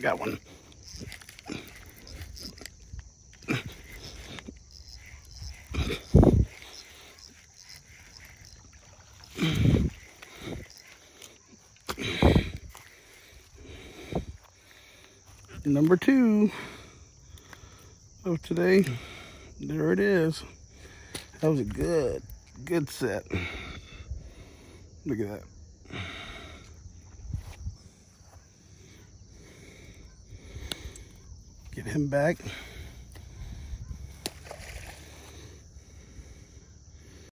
Got one. Number 2 of today. There it is. That was a good set. Look at that. Get him back.